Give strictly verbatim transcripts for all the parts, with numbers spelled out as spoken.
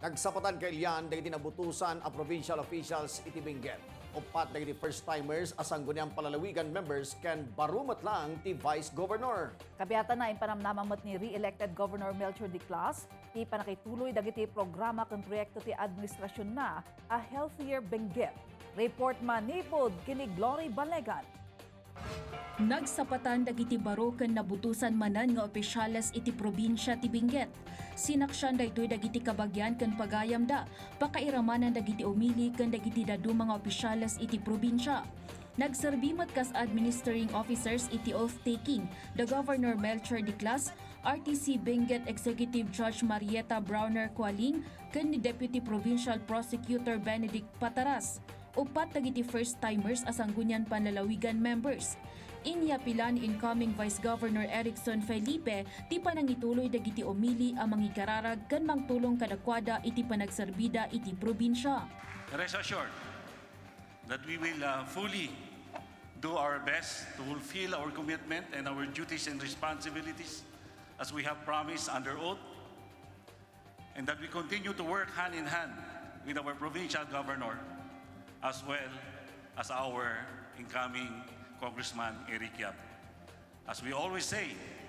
Nagsapatan kay Lian dagiti nabutusan a provincial officials iti Benguet. Upat dagiti first-timers asang guniang palalawigan members ken barumat lang ti Vice Governor. Kabihatan na impanamnamamot ni re-elected Governor Melchor Diclas, ti panakituloy dagiti programa ken proyekto ti administrasyon na a Healthier Benguet. Report manipod kini Glory Balegan. Nagsapatan dagiti baro ken nabutusan manan nga opisyales iti probinsya ti Benguet. Sinaksyan daytoy dagiti kabagyan ken pagayam da pakairamanan dagiti umili ken dagiti dadu mga opisyales iti probinsya. Nagserbi met kas administering officers iti oath-taking the Governor Melchor Diclas, R T C Benguet Executive Judge Marieta Browner Qualing ken ni Deputy Provincial Prosecutor Benedict Pataras. Upat dagiti first-timers asang gunyan panlalawigan members. Inya pila ni incoming Vice Governor Erickson Felipe ti panangituloy dagiti umili ang mangikararag ken mangtulong kadakwada iti panagserbida iti probinsya. Rest assured that we will uh, fully do our best to fulfill our commitment and our duties and responsibilities as we have promised under oath, and that we continue to work hand in hand with our provincial governor as well as our incoming Congressman Eric Yap. As we always say,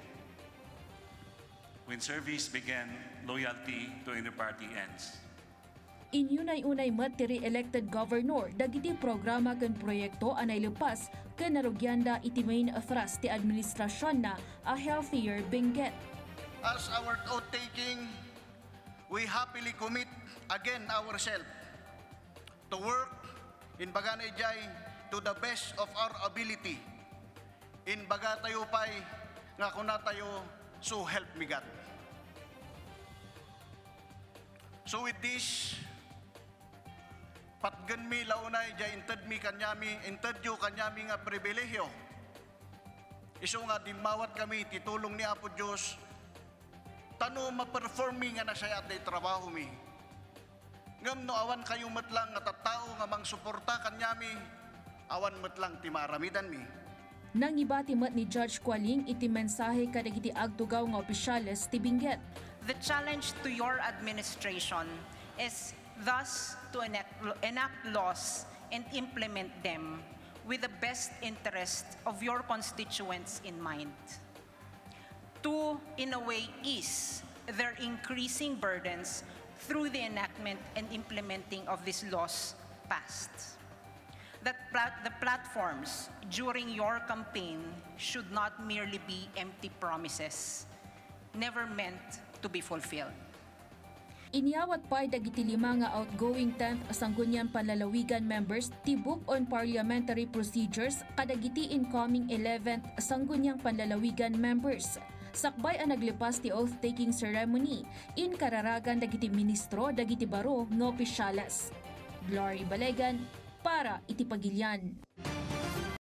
when service begins, loyalty to any party ends. Inyunay-unay met ti re-elected governor dagiti programa ken proyekto anay lepas ken narugyanda iti main thrust ti administrasyon na a Healthier Benguet. As our oath-taking, we happily commit again ourselves to work in Bagana Ijay to the best of our ability. In baga tayo pa'y nga kuna tayo, so help me God. So with this, patgan mi launay jay inted mi kanyami, inted yu kanyami nga pribilehyo. Iso nga dimawat kami titulong ni Apo Diyos, tano ma-perform mi nga nasayat day trabaho mi. Ngam no awan kayo matlang nga tattao nga mang suporta kanyami, awan matlang ti maramidan mi. Nang ibati met ni Judge Qualing iti mensahe kadagiti agtugaw nga opisyales ti Benguet. The challenge to your administration is thus to enact, enact laws and implement them with the best interest of your constituents in mind. To, in a way, ease their increasing burdens through the enactment and implementing of these laws passed. That plat- the platforms during your campaign should not merely be empty promises, never meant to be fulfilled. Inyawat pa'y dagiti lima nga outgoing tenth Sangguniang Panlalawigan members ti Book on Parliamentary Procedures kadagiti incoming eleventh Sangguniang Panlalawigan members. Sakbay ang naglipas ti oath-taking ceremony in kararagan dagiti ministro dagiti baro nga opisyales. Glory Balegan para iti Pagilian.